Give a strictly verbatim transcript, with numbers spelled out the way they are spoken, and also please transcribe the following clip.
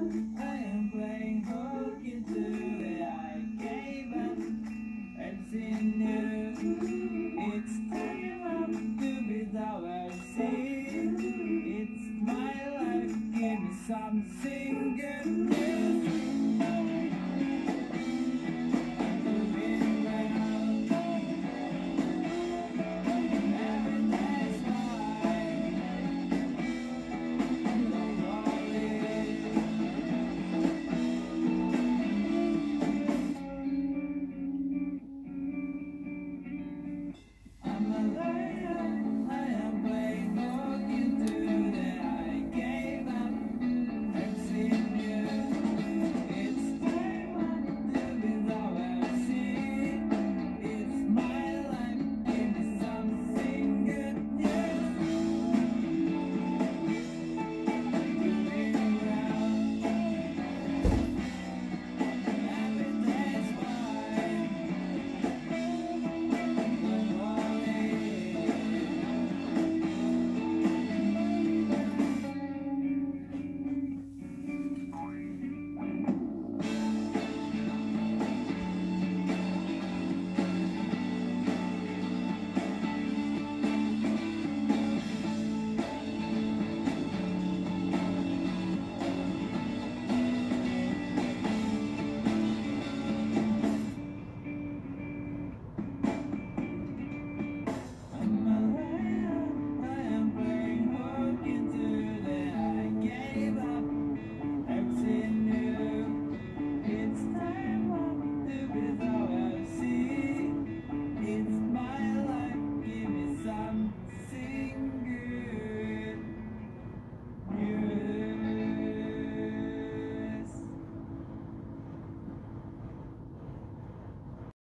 I am playing hockey today. I gave up everything new. It's time up to be our scene. It's my life, give me something good news.